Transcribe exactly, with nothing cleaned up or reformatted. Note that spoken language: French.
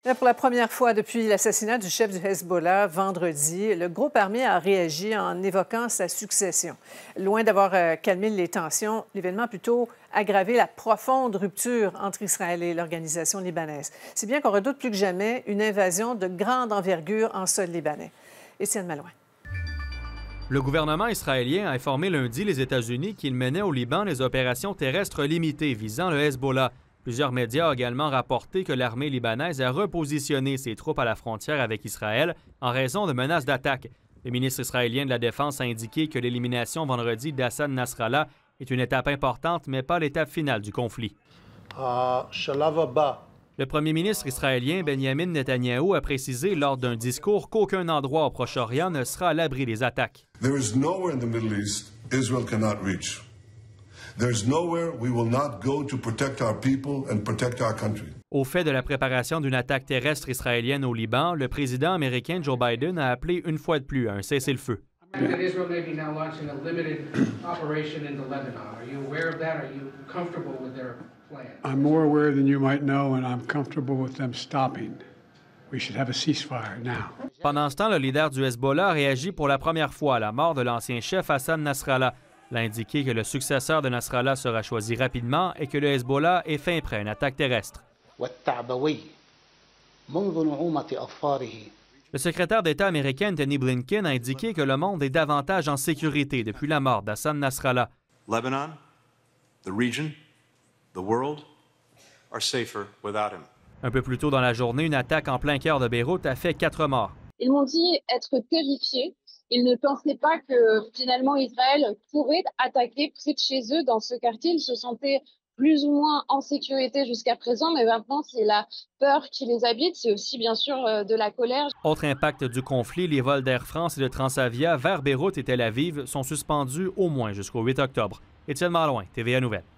Là, pour la première fois depuis l'assassinat du chef du Hezbollah vendredi, le groupe armé a réagi en évoquant sa succession. Loin d'avoir euh, calmé les tensions, l'événement a plutôt aggravé la profonde rupture entre Israël et l'organisation libanaise. Si bien qu'on redoute plus que jamais une invasion de grande envergure en sol libanais. Étienne Malouin. Le gouvernement israélien a informé lundi les États-Unis qu'il menait au Liban des opérations terrestres limitées visant le Hezbollah. Plusieurs médias ont également rapporté que l'armée libanaise a repositionné ses troupes à la frontière avec Israël en raison de menaces d'attaque. Le ministre israélien de la Défense a indiqué que l'élimination vendredi d'Hassan Nasrallah est une étape importante, mais pas l'étape finale du conflit. Le premier ministre israélien Benjamin Netanyahou a précisé lors d'un discours qu'aucun endroit au Proche-Orient ne sera à l'abri des attaques. There is nowhere in the Middle East Israel cannot reach. There's nowhere we will not go to protect our people and protect our country. Au fait de la préparation d'une attaque terrestre israélienne au Liban, le président américain Joe Biden a appelé une fois de plus à un cessez-le-feu. I'm more aware than you might know, and I'm comfortable with them stopping. We should have a ceasefire now. Pendant ce temps, le leader du Hezbollah a réagi pour la première fois à la mort de l'ancien chef Hassan Nasrallah. Il a indiqué que le successeur de Nasrallah sera choisi rapidement et que le Hezbollah est fin prêt à une attaque terrestre. Le secrétaire d'État américain Tony Blinken a indiqué que le monde est davantage en sécurité depuis la mort d'Hassan Nasrallah. Lebanon, the region, the world are safer without him. Un peu plus tôt dans la journée, une attaque en plein cœur de Beyrouth a fait quatre morts. Ils m'ont dit être terrifiés. Ils ne pensaient pas que finalement Israël pourrait attaquer près de chez eux dans ce quartier. Ils se sentaient plus ou moins en sécurité jusqu'à présent, mais maintenant c'est la peur qui les habite. C'est aussi bien sûr de la colère. Autre impact du conflit, les vols d'Air France et de Transavia vers Beyrouth et Tel Aviv sont suspendus au moins jusqu'au huit octobre. Étienne Malouin, T V A Nouvelles.